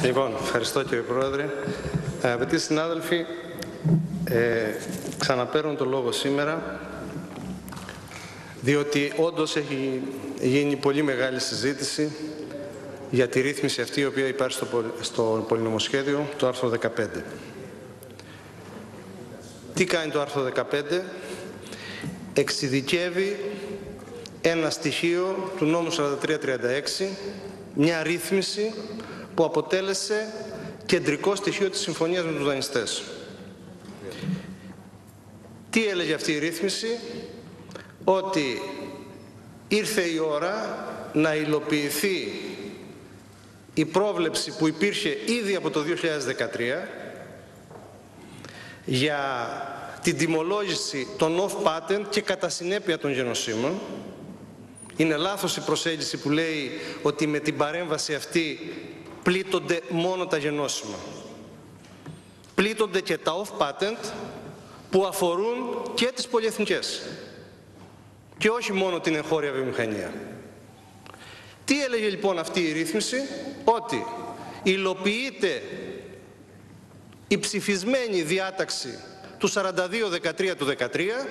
Λοιπόν, ευχαριστώ κύριε Πρόεδρε. Αγαπητοί συνάδελφοι, ξαναπαίρνω το λόγο σήμερα, διότι όντως έχει γίνει πολύ μεγάλη συζήτηση για τη ρύθμιση αυτή η οποία υπάρχει στο πολυνομοσχέδιο, το άρθρο 15. Τι κάνει το άρθρο 15? Εξειδικεύει ένα στοιχείο του νόμου 4336, μια ρύθμιση που αποτέλεσε κεντρικό στοιχείο της συμφωνίας με τους δανειστές. Τι έλεγε αυτή η ρύθμιση? Ότι ήρθε η ώρα να υλοποιηθεί η πρόβλεψη που υπήρχε ήδη από το 2013 για την τιμολόγηση των off-patent και κατά συνέπεια των γενοσύμων. Είναι λάθος η προσέγγιση που λέει ότι με την παρέμβαση αυτή πλήττονται μόνο τα γενώσιμα. Πλήττονται και τα off-patent που αφορούν και τις πολυεθνικές και όχι μόνο την εγχώρια βιομηχανία. Τι έλεγε λοιπόν αυτή η ρύθμιση? Ότι υλοποιείται η ψηφισμένη διάταξη του 42-13 του 13,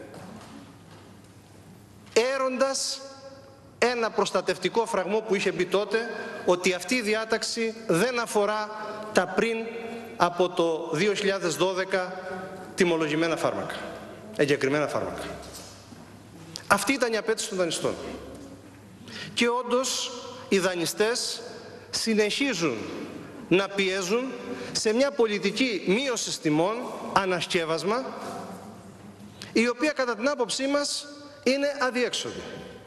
έροντας ένα προστατευτικό φραγμό που είχε μπει τότε, ότι αυτή η διάταξη δεν αφορά τα πριν από το 2012 τιμολογημένα φάρμακα, εγκεκριμένα φάρμακα. Αυτή ήταν η απέτηση των δανειστών. Και όντως οι δανειστές συνεχίζουν να πιέζουν σε μια πολιτική μείωση τιμών, ανασκεύασμα, η οποία κατά την άποψή μας είναι αδιέξοδη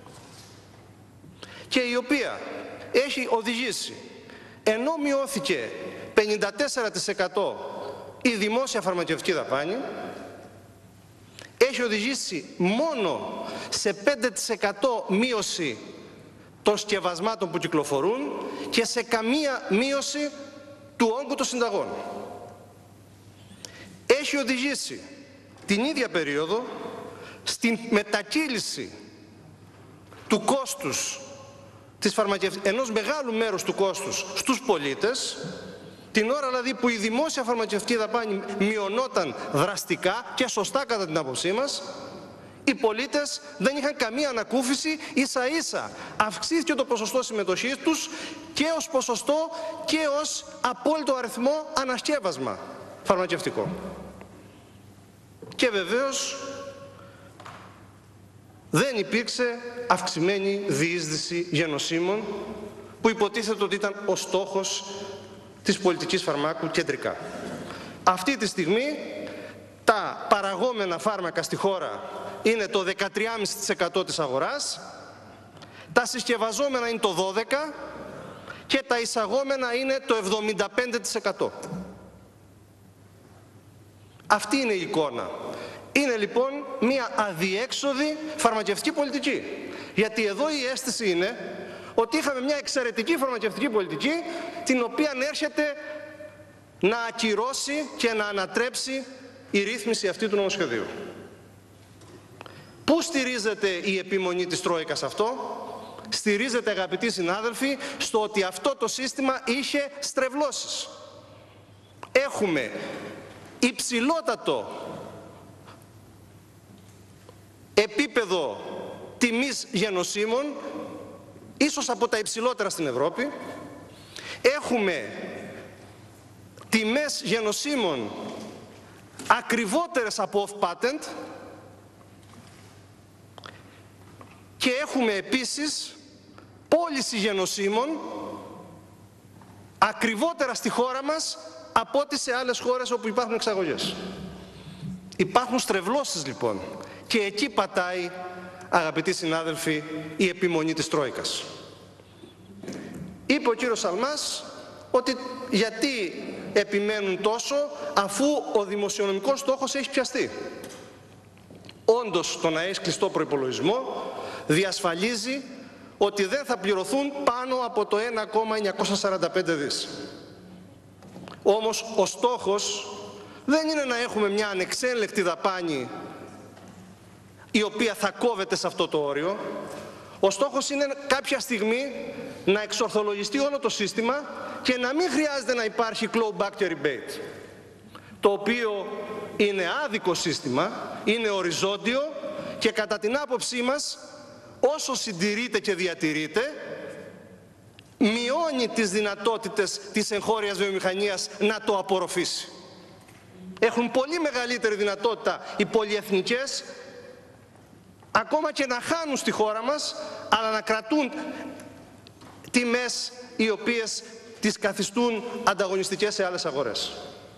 και η οποία έχει οδηγήσει, ενώ μειώθηκε 54% η δημόσια φαρμακευτική δαπάνη, έχει οδηγήσει μόνο σε 5% μείωση των σκευασμάτων που κυκλοφορούν και σε καμία μείωση του όγκου των συνταγών. Έχει οδηγήσει την ίδια περίοδο στην μετακύληση του κόστους ενός μεγάλου μέρους του κόστους στους πολίτες, την ώρα δηλαδή που η δημόσια φαρμακευτική δαπάνη μειωνόταν δραστικά και σωστά κατά την άποψή μας, οι πολίτες δεν είχαν καμία ανακούφιση, ίσα ίσα αυξήθηκε το ποσοστό συμμετοχής τους και ως ποσοστό και ως απόλυτο αριθμό ανασκεύασμα φαρμακευτικό. Και βεβαίως δεν υπήρξε αυξημένη διείσδυση γενοσύμων που υποτίθεται ότι ήταν ο στόχος της πολιτικής φαρμάκου κεντρικά. Αυτή τη στιγμή τα παραγόμενα φάρμακα στη χώρα είναι το 13,5% της αγοράς, τα συσκευαζόμενα είναι το 12% και τα εισαγόμενα είναι το 75%. Αυτή είναι η εικόνα. Είναι λοιπόν μια αδιέξοδη φαρμακευτική πολιτική. Γιατί εδώ η αίσθηση είναι ότι είχαμε μια εξαιρετική φαρμακευτική πολιτική, την οποία έρχεται να ακυρώσει και να ανατρέψει η ρύθμιση αυτή του νομοσχεδίου. Πού στηρίζεται η επιμονή της Τρόικας αυτό? Στηρίζεται, αγαπητοί συνάδελφοι, στο ότι αυτό το σύστημα είχε στρεβλώσεις. Έχουμε υψηλότατο επίπεδο τιμής γενοσύμων, ίσως από τα υψηλότερα στην Ευρώπη. Έχουμε τιμές γενοσύμων ακριβότερες από off-patent και έχουμε επίσης πώληση γενοσύμων ακριβότερα στη χώρα μας από ό,τι σε άλλες χώρες όπου υπάρχουν εξαγωγές. Υπάρχουν στρεβλώσεις λοιπόν και εκεί πατάει, αγαπητοί συνάδελφοι, η επιμονή της Τρόικας. Είπε ο κύριος Σαλμάς ότι γιατί επιμένουν τόσο αφού ο δημοσιονομικός στόχος έχει πιαστεί. Όντως το να έχει κλειστό προϋπολογισμό διασφαλίζει ότι δεν θα πληρωθούν πάνω από το 1,945 δις. Όμως ο στόχος δεν είναι να έχουμε μια ανεξέλεκτη δαπάνη η οποία θα κόβεται σε αυτό το όριο. Ο στόχος είναι κάποια στιγμή να εξορθολογιστεί όλο το σύστημα και να μην χρειάζεται να υπάρχει clawback και rebate, το οποίο είναι άδικο σύστημα, είναι οριζόντιο και κατά την άποψή μας, όσο συντηρείται και διατηρείται, μειώνει τις δυνατότητες της εγχώριας βιομηχανίας να το απορροφήσει. Έχουν πολύ μεγαλύτερη δυνατότητα οι πολυεθνικές ακόμα και να χάνουν στη χώρα μας, αλλά να κρατούν τιμές οι οποίες τις καθιστούν ανταγωνιστικές σε άλλες αγορές.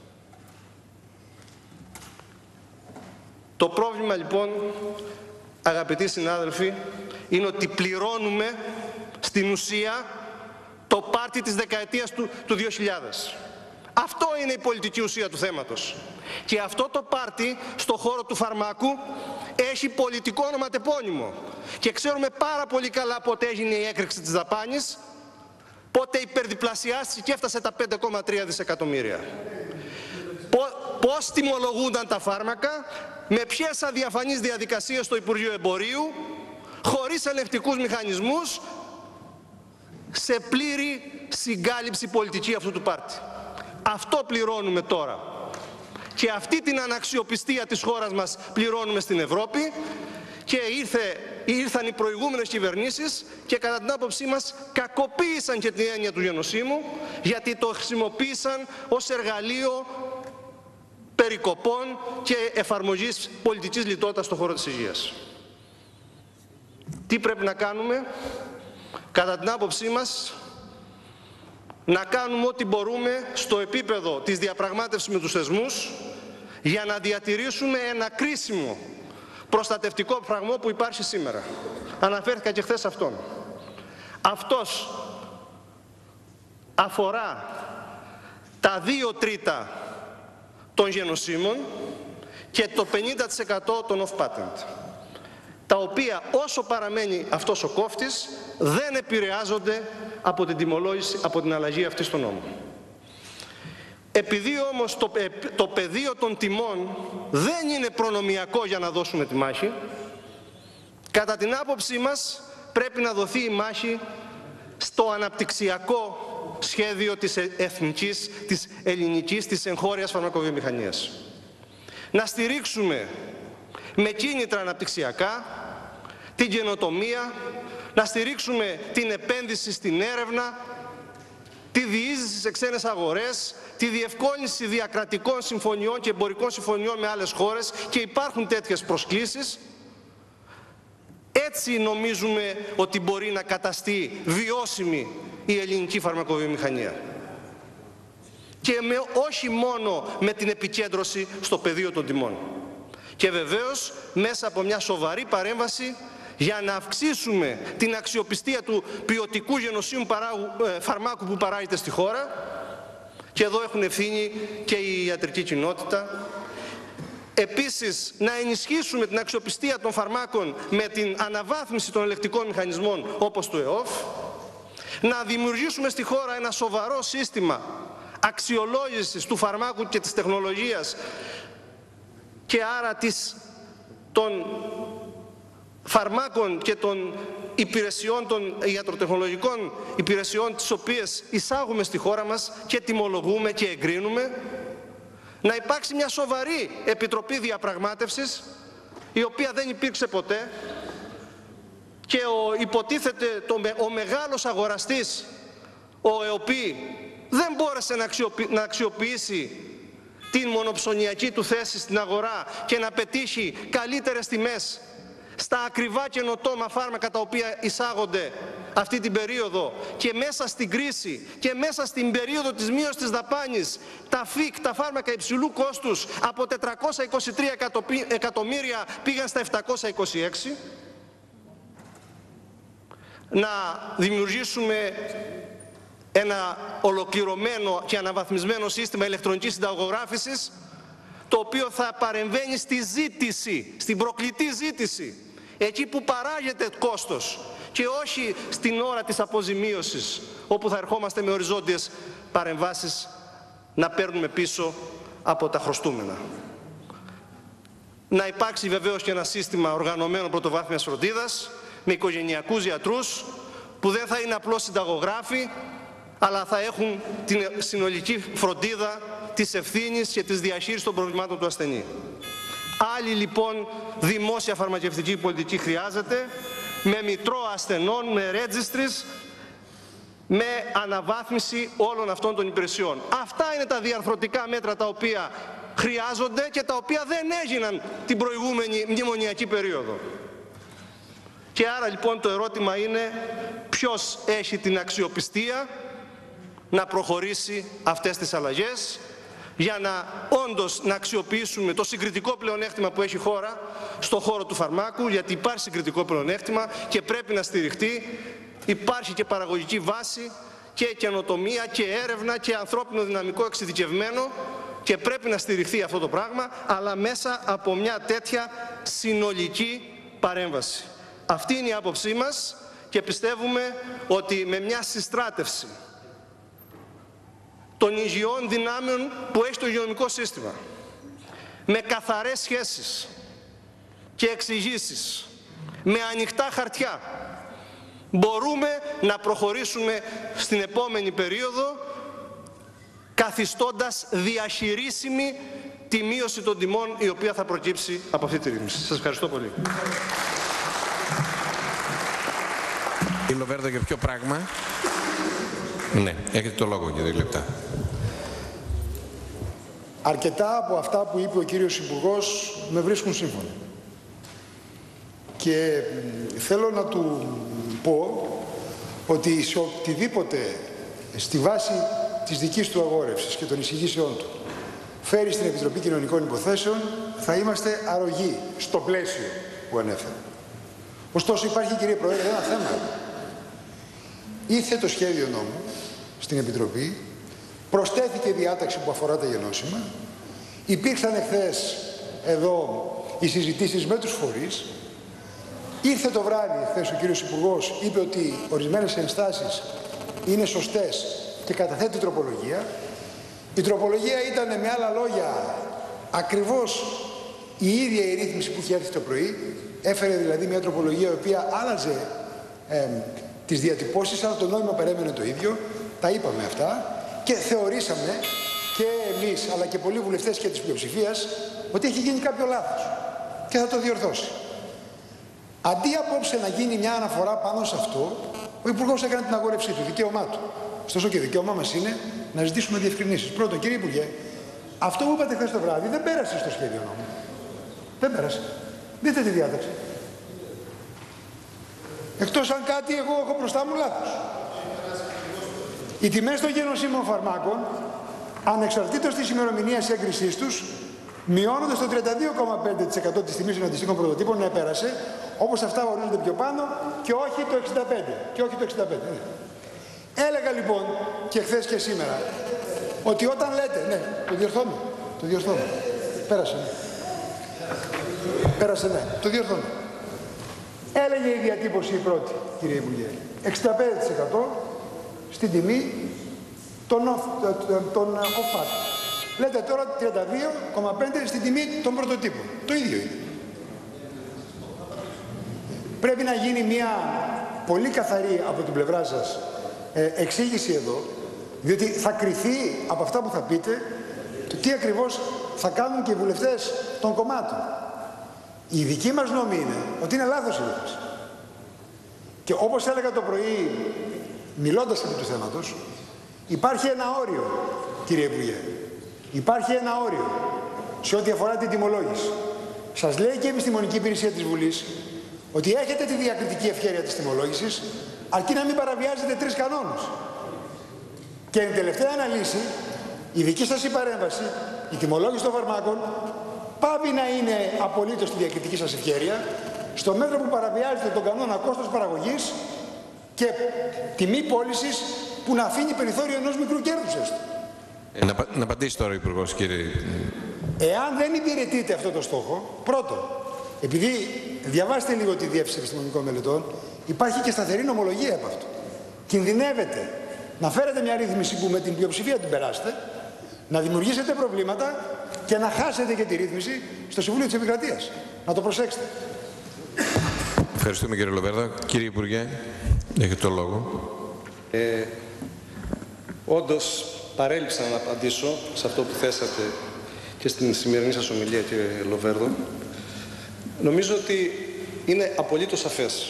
Το πρόβλημα λοιπόν, αγαπητοί συνάδελφοι, είναι ότι πληρώνουμε στην ουσία το πάρτι της δεκαετίας του 2000. Αυτό είναι η πολιτική ουσία του θέματος. Και αυτό το πάρτι στον χώρο του φαρμάκου έχει πολιτικό ονοματεπώνυμο. Και ξέρουμε πάρα πολύ καλά πότε έγινε η έκρηξη της δαπάνης, πότε υπερδιπλασιάστηκε και έφτασε τα 5,3 δισεκατομμύρια. Πώς τιμολογούνταν τα φάρμακα, με ποιες αδιαφανείς διαδικασίες στο Υπουργείο Εμπορίου, χωρίς ελεγκτικούς μηχανισμούς, σε πλήρη συγκάλυψη πολιτική αυτού του πάρτι. Αυτό πληρώνουμε τώρα. Και αυτή την αναξιοπιστία της χώρας μας πληρώνουμε στην Ευρώπη και ήρθαν οι προηγούμενες κυβερνήσεις και κατά την άποψή μας κακοποίησαν και την έννοια του γενοσύμου, γιατί το χρησιμοποίησαν ως εργαλείο περικοπών και εφαρμογής πολιτικής λιτότητας στον χώρο της υγείας. Τι πρέπει να κάνουμε? Κατά την άποψή μας, να κάνουμε ό,τι μπορούμε στο επίπεδο της διαπραγμάτευσης με τους θεσμούς για να διατηρήσουμε ένα κρίσιμο προστατευτικό φραγμό που υπάρχει σήμερα. Αναφέρθηκα και χθες αυτόν. Αυτός αφορά τα 2 τρίτα των γενοσύμων και το 50% των off-patent, τα οποία όσο παραμένει αυτός ο κόφτης δεν επηρεάζονται από την τιμολόγηση, από την αλλαγή αυτή στον νόμο. Επειδή όμως το πεδίο των τιμών δεν είναι προνομιακό για να δώσουμε τη μάχη, κατά την άποψή μας πρέπει να δοθεί η μάχη στο αναπτυξιακό σχέδιο της εθνικής, της ελληνικής, της εγχώριας φαρμακοβιομηχανίας. Να στηρίξουμε με κίνητρα αναπτυξιακά την καινοτομία, να στηρίξουμε την επένδυση στην έρευνα, τη διείσδυση σε ξένες αγορές, τη διευκόλυνση διακρατικών συμφωνιών και εμπορικών συμφωνιών με άλλες χώρες, και υπάρχουν τέτοιες προσκλήσεις. Έτσι νομίζουμε ότι μπορεί να καταστεί βιώσιμη η ελληνική φαρμακοβιομηχανία. Και όχι μόνο με την επικέντρωση στο πεδίο των τιμών. Και βεβαίως μέσα από μια σοβαρή παρέμβαση για να αυξήσουμε την αξιοπιστία του ποιοτικού γενοσύμου φαρμάκου που παράγεται στη χώρα, και εδώ έχουν ευθύνη και η ιατρική κοινότητα. Επίσης, να ενισχύσουμε την αξιοπιστία των φαρμάκων με την αναβάθμιση των ελεγκτικών μηχανισμών όπως του ΕΟΦ, να δημιουργήσουμε στη χώρα ένα σοβαρό σύστημα αξιολόγησης του φαρμάκου και της τεχνολογίας και άρα των φαρμάκων και των υπηρεσιών, των ιατροτεχνολογικών υπηρεσιών, τις οποίες εισάγουμε στη χώρα μας και τιμολογούμε και εγκρίνουμε. Να υπάρξει μια σοβαρή επιτροπή διαπραγμάτευσης, η οποία δεν υπήρξε ποτέ, και υποτίθεται ο μεγάλος αγοραστής, ο ΕΟΠΗ, δεν μπόρεσε να αξιοποιήσει την μονοψωνιακή του θέση στην αγορά και να πετύχει καλύτερες τιμές στα ακριβά καινοτόμα φάρμακα τα οποία εισάγονται αυτή την περίοδο, και μέσα στην κρίση και μέσα στην περίοδο της μείωσης της δαπάνης τα ΦΙΚ, τα φάρμακα υψηλού κόστους, από 423 εκατομμύρια πήγαν στα 726. Να δημιουργήσουμε ένα ολοκληρωμένο και αναβαθμισμένο σύστημα ηλεκτρονικής συνταγογράφησης, το οποίο θα παρεμβαίνει στη ζήτηση, στην προκλητή ζήτηση, εκεί που παράγεται κόστος, και όχι στην ώρα της αποζημίωσης, όπου θα ερχόμαστε με οριζόντιες παρεμβάσεις να παίρνουμε πίσω από τα χρωστούμενα. Να υπάρξει βεβαίως και ένα σύστημα οργανωμένο πρωτοβάθμιας φροντίδας, με οικογενειακούς γιατρούς, που δεν θα είναι απλώς συνταγογράφοι, αλλά θα έχουν την συνολική φροντίδα της ευθύνης και της διαχείρισης των προβλημάτων του ασθενή. Άλλη λοιπόν δημόσια φαρμακευτική πολιτική χρειάζεται, με μητρό ασθενών, με registries, με αναβάθμιση όλων αυτών των υπηρεσιών. Αυτά είναι τα διαρθρωτικά μέτρα τα οποία χρειάζονται και τα οποία δεν έγιναν την προηγούμενη μνημονιακή περίοδο. Και άρα λοιπόν το ερώτημα είναι ποιος έχει την αξιοπιστία να προχωρήσει αυτές τις αλλαγές για να όντως να αξιοποιήσουμε το συγκριτικό πλεονέκτημα που έχει η χώρα στον χώρο του φαρμάκου, γιατί υπάρχει συγκριτικό πλεονέκτημα και πρέπει να στηριχτεί. Υπάρχει και παραγωγική βάση και καινοτομία και έρευνα και ανθρώπινο δυναμικό εξειδικευμένο και πρέπει να στηριχθεί αυτό το πράγμα, αλλά μέσα από μια τέτοια συνολική παρέμβαση. Αυτή είναι η άποψή μας και πιστεύουμε ότι με μια συστράτευση των υγιών δυνάμεων που έχει το υγειονομικό σύστημα, με καθαρές σχέσεις και εξηγήσεις, με ανοιχτά χαρτιά, μπορούμε να προχωρήσουμε στην επόμενη περίοδο καθιστώντας διαχειρίσιμη τη μείωση των τιμών η οποία θα προκύψει από αυτή τη ρύθμιση. Σας ευχαριστώ πολύ. Η Λοβέρδο για ποιο πράγμα? Ναι, έχετε το λόγο για 2 λεπτά. Αρκετά από αυτά που είπε ο κύριος Υπουργός με βρίσκουν σύμφωνο. Και θέλω να του πω ότι σε οτιδήποτε στη βάση της δικής του αγόρευσης και των εισηγήσεών του φέρει στην Επιτροπή Κοινωνικών Υποθέσεων θα είμαστε αρρωγοί στο πλαίσιο που ανέφερα. Ωστόσο υπάρχει, κύριε Πρόεδρε, ένα θέμα. Ήρθε το σχέδιο νόμου στην Επιτροπή, προσθέθηκε διάταξη που αφορά τα γενώσιμα, υπήρξαν εχθές εδώ οι συζητήσεις με τους φορείς, ήρθε το βράδυ χθες ο κύριος Υπουργός, είπε ότι ορισμένες ενστάσεις είναι σωστές και καταθέτει τροπολογία. Η τροπολογία ήταν, με άλλα λόγια, ακριβώς η ίδια η ρύθμιση που είχε έρθει το πρωί, έφερε δηλαδή μια τροπολογία η οποία άλλαζε τις διατυπώσεις, αλλά το νόημα παρέμενε το ίδιο, τα είπαμε αυτά και θεωρήσαμε και εμείς αλλά και πολλοί βουλευτές και της πλειοψηφίας ότι έχει γίνει κάποιο λάθος και θα το διορθώσει. Αντί απόψε να γίνει μια αναφορά πάνω σε αυτό, ο Υπουργός έκανε την αγόρευσή του, δικαίωμά του. Ωστόσο και δικαίωμά μας είναι να ζητήσουμε διευκρινήσεις. Πρώτον, κύριε Υπουργέ, αυτό που είπατε χθες το βράδυ δεν πέρασε στο σχέδιο νόμου. Δεν πέρασε. Δείτε τη διάταξη. Εκτός αν κάτι εγώ έχω μπροστά μου λάθος. Οι τιμές των γεννοσύμων φαρμάκων, ανεξαρτήτως της ημερομηνίας έγκρισής τους, μειώνοντας το 32,5% της τιμής των αντιστοίχων πρωτοτύπων, να πέρασε, όπως αυτά ορίζονται πιο πάνω, και όχι το 65%. Και όχι το 65%. Ναι. Έλεγα λοιπόν και χθες και σήμερα, ότι όταν λέτε, ναι, το διορθώνω, πέρασε, ναι. Πέρασε, ναι, το διορθώνω. Έλεγε η διατύπωση η πρώτη, κύριε Υπουργέ, 65% στην τιμή των ΟΦΑΤ. Λέτε τώρα 32,5% στην τιμή των πρωτοτύπων. Το ίδιο είναι. Πρέπει να γίνει μια πολύ καθαρή από την πλευρά σας εξήγηση εδώ, διότι θα κριθεί από αυτά που θα πείτε το τι ακριβώς θα κάνουν και οι βουλευτές των κομμάτων. Η δική μας νόμη είναι ότι είναι λάθος η ρύθμιση. Και όπως έλεγα το πρωί, μιλώντας επί του θέματος, υπάρχει ένα όριο, κύριε Υπουργέ. Υπάρχει ένα όριο σε ό,τι αφορά την τιμολόγηση. Σας λέει και η Επιστημονική Υπηρεσία της Βουλής ότι έχετε τη διακριτική ευχέρεια της τιμολόγησης, αρκεί να μην παραβιάζετε 3 κανόνες. Και εν τελευταία αναλύση, η δική σας η παρέμβαση, η τιμολόγηση των φαρμάκων, πάβει να είναι απολύτως τη διακριτική σας ευχέρεια, στο μέτρο που παραβιάζετε τον κανόνα κόστος παραγωγής και τιμή πώλησης που να αφήνει περιθώριο ενός μικρού κέρδους έστω. Να απαντήσει τώρα ο Υπουργός, κύριε. Εάν δεν υπηρετείτε αυτό το στόχο, πρώτον, επειδή διαβάστε λίγο τη Διεύθυνση Επιστημονικών Μελετών, υπάρχει και σταθερή νομολογία από αυτό. Κινδυνεύετε να φέρετε μια ρύθμιση που με την πλειοψηφία την περάσετε, να δημιουργήσετε προβλήματα και να χάσετε και τη ρύθμιση στο Συμβούλιο της Επικρατείας. Να το προσέξετε. Ευχαριστούμε, κύριε Λοβέρδο. Κύριε Υπουργέ. Έχετε το λόγο. Όντως, παρέλειψα να απαντήσω σε αυτό που θέσατε και στην σημερινή σας ομιλία, κύριε Λοβέρδο. Νομίζω ότι είναι απολύτως σαφές.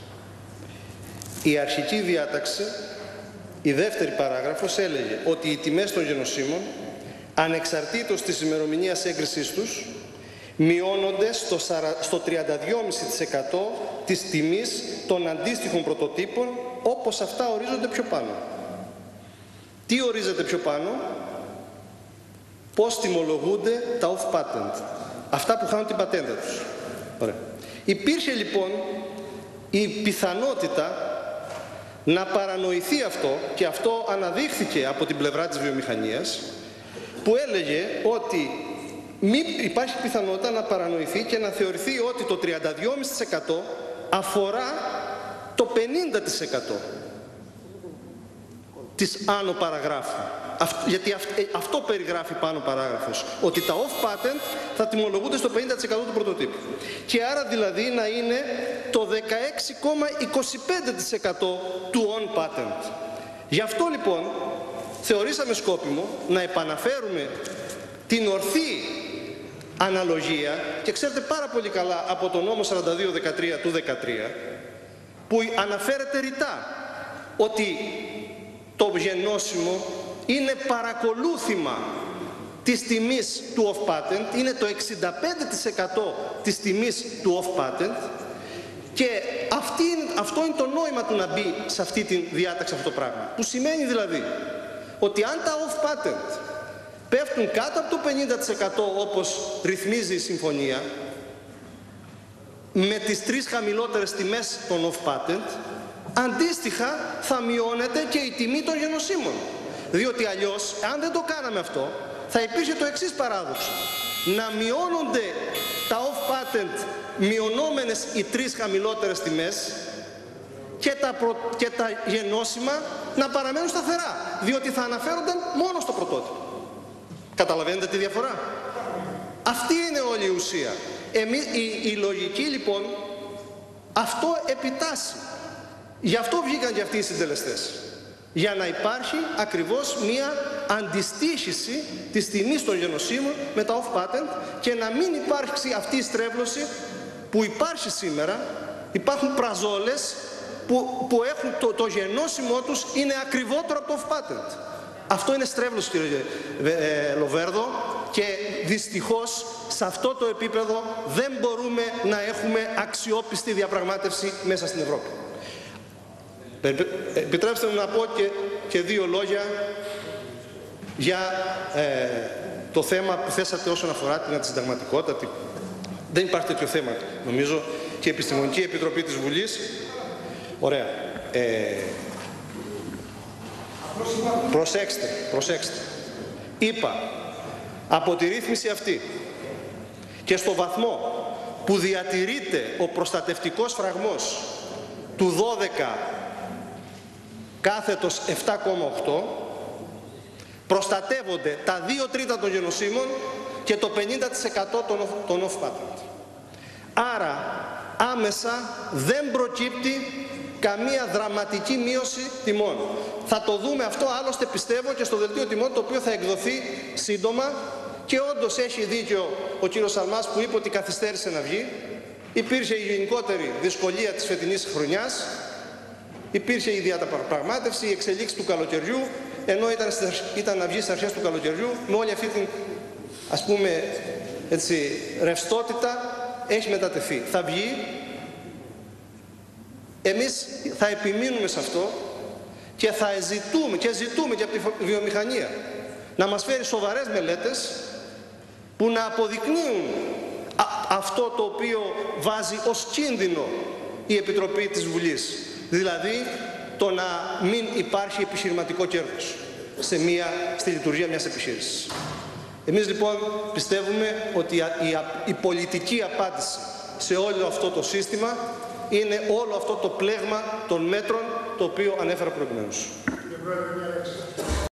Η αρχική διάταξη, η δεύτερη παράγραφος, έλεγε ότι οι τιμές των γενοσύμων, ανεξαρτήτως της ημερομηνίας έγκρισής τους, μειώνονται στο 32,5% της τιμής των αντίστοιχων πρωτοτύπων, όπως αυτά ορίζονται πιο πάνω. Τι ορίζεται πιο πάνω? Πώς τιμολογούνται τα off-patent, αυτά που χάνουν την πατέντα τους. Ωραία. Υπήρχε λοιπόν η πιθανότητα να παρανοηθεί αυτό, και αυτό αναδείχθηκε από την πλευρά της βιομηχανίας, που έλεγε ότι υπάρχει πιθανότητα να παρανοηθεί και να θεωρηθεί ότι το 32,5% αφορά το 50% της άνω παραγράφου. Γιατί αυτό περιγράφει πάνω παράγραφος, ότι τα off-patent θα τιμολογούνται στο 50% του πρωτοτύπου. Και άρα δηλαδή να είναι το 16,25% του on-patent. Γι' αυτό λοιπόν θεωρήσαμε σκόπιμο να επαναφέρουμε την ορθή αναλογία, και ξέρετε πάρα πολύ καλά από τον νόμο 42-13 του 13, που αναφέρεται ρητά ότι το γεννόσιμο είναι παρακολούθημα της τιμής του off-patent, είναι το 65% της τιμής του off-patent, και αυτό είναι το νόημα του να μπει σε αυτή τη διάταξη αυτό το πράγμα. Που σημαίνει δηλαδή ότι αν τα off-patent πέφτουν κάτω από το 50% όπως ρυθμίζει η συμφωνία, με τις τρεις χαμηλότερες τιμές των off-patent, αντίστοιχα θα μειώνεται και η τιμή των γενοσύμων. Διότι αλλιώς, αν δεν το κάναμε αυτό, θα υπήρχε το εξής παράδοξο. Να μειώνονται τα off-patent μειωνόμενες οι τρεις χαμηλότερες τιμές και τα γενώσιμα να παραμένουν σταθερά, διότι θα αναφέρονταν μόνο στο πρωτότυπο. Καταλαβαίνετε τη διαφορά? Αυτή είναι όλη η ουσία. Η λογική λοιπόν αυτό επιτάσσει. Γι' αυτό βγήκαν και αυτοί οι συντελεστές. Για να υπάρχει ακριβώς μία αντιστοίχηση της τιμής των γενοσύμων με τα off-patent και να μην υπάρξει αυτή η στρέβλωση που υπάρχει σήμερα. Υπάρχουν πραζόλες που έχουν το γενώσιμό τους είναι ακριβότερο από το off-patent. Αυτό είναι στρέβλωση, κύριε Λοβέρδο, και δυστυχώς σε αυτό το επίπεδο δεν μπορούμε να έχουμε αξιόπιστη διαπραγμάτευση μέσα στην Ευρώπη. Επιτρέψτε μου να πω και δύο λόγια για το θέμα που θέσατε όσον αφορά την αντισυνταγματικότητα. Δεν υπάρχει τέτοιο θέμα, νομίζω, και η Επιστημονική Επιτροπή της Βουλής. Ωραία. Προσέξτε. Είπα, από τη ρύθμιση αυτή και στο βαθμό που διατηρείται ο προστατευτικός φραγμός του 12/7,8, προστατεύονται τα 2 τρίτα των γενοσύμων και το 50% των off-patent. Άρα, άμεσα δεν προκύπτει καμία δραματική μείωση τιμών. Θα το δούμε αυτό, άλλωστε πιστεύω, και στο δελτίο τιμών, το οποίο θα εκδοθεί σύντομα, και όντως έχει δίκιο ο κύριος Σαλμάς που είπε ότι καθυστέρησε να βγει. Υπήρχε η γενικότερη δυσκολία της φετινής χρονιάς, υπήρχε η διαπραγμάτευση, η εξελίξη του καλοκαιριού, ενώ ήταν να βγει στις αρχές του καλοκαιριού, με όλη αυτή την, ας πούμε, έτσι, ρευστότητα, έχει μετατεθεί. Θα βγει. Εμείς θα επιμείνουμε σε αυτό και θα ζητούμε και από τη βιομηχανία να μας φέρει σοβαρές μελέτες που να αποδεικνύουν αυτό το οποίο βάζει ως κίνδυνο η Επιτροπή της Βουλής. Δηλαδή το να μην υπάρχει επιχειρηματικό κέρδος στη λειτουργία μιας επιχείρησης. Εμείς λοιπόν πιστεύουμε ότι η πολιτική απάντηση σε όλο αυτό το σύστημα είναι όλο αυτό το πλέγμα των μέτρων το οποίο ανέφερα προηγουμένως.